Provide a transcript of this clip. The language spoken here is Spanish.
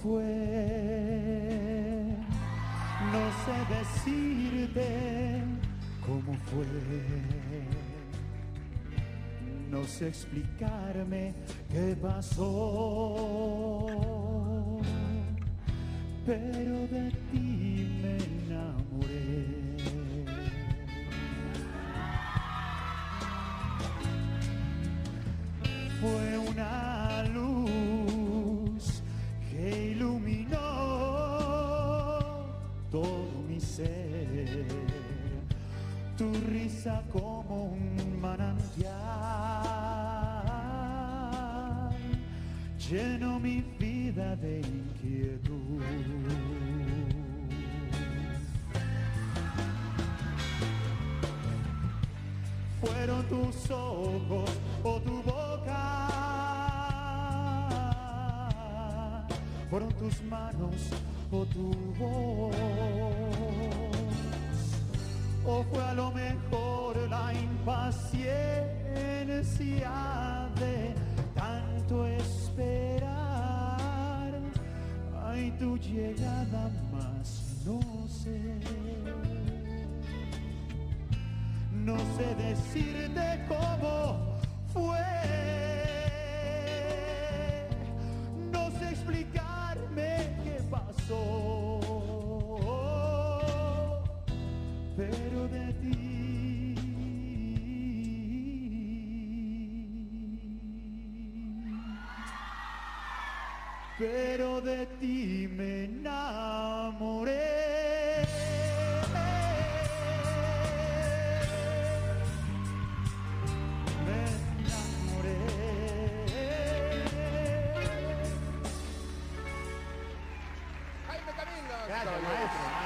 fue, no sé decirte cómo fue, no sé explicarme qué pasó, pero de ti me enamoré. Fue una luz que iluminó todo mi ser, tu risa como un manantial llenó mi vida de inquietud. Fueron tus ojos o tu boca, fueron tus manos o tu voz, o fue a lo mejor la impaciencia de tanto esperar. Ay, tu llegada más no sé. No sé decirte cómo fue, no sé explicarme qué pasó, pero de ti me enamoré. Jaime Camilo. Gracias, maestro.